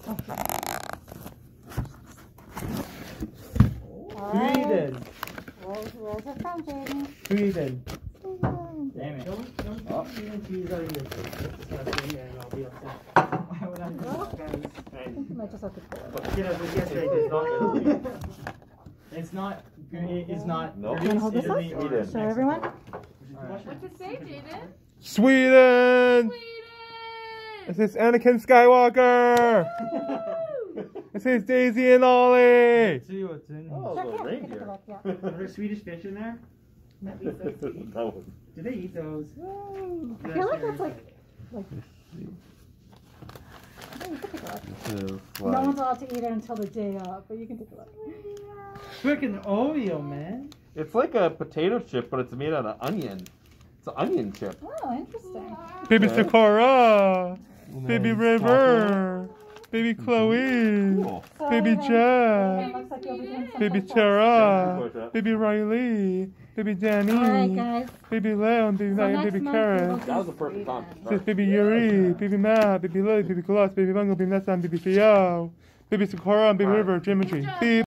Sweden. Where's it from, Jaden? Sweden. Damn it. Don't even cheese on your disgusting and I'll be upset. Why would I do that, guys? I think you might just have to pull it. You know, but yesterday it's not it's not. Nope. You want to hold this up? Sweden. Show everyone. What's it say, Jaden? Sweden! Sweden! This is Anakin Skywalker! This is Daisy and Ollie! See what's in Oh, Check little it. reindeer. Yeah. Are there Swedish fish in there? That one. Do they eat those? I feel like that's like. Oh, you can take a look. No one's allowed to eat it until the day of, but you can take a look. Freaking Oreo, man. It's like a potato chip, but it's made out of onion. It's an onion chip. Oh, interesting. Baby Okay. Sakura! Baby River! Baby Chloe! Cool. So Baby then, Jack! it looks like you'll be doing some Baby push-ups. Tara! Baby Riley! Baby Danny! Alright, guys. Baby Leon! Baby So Ryan! next Baby month Karen! we'll That was do the perfect time. Sweden. This is Baby Yuri! Baby Matt! Baby Lily! Baby Colossus! Baby Bungo! Baby Nessan! Baby Theo! Baby Sakura! And Baby River! Geometry! Beep!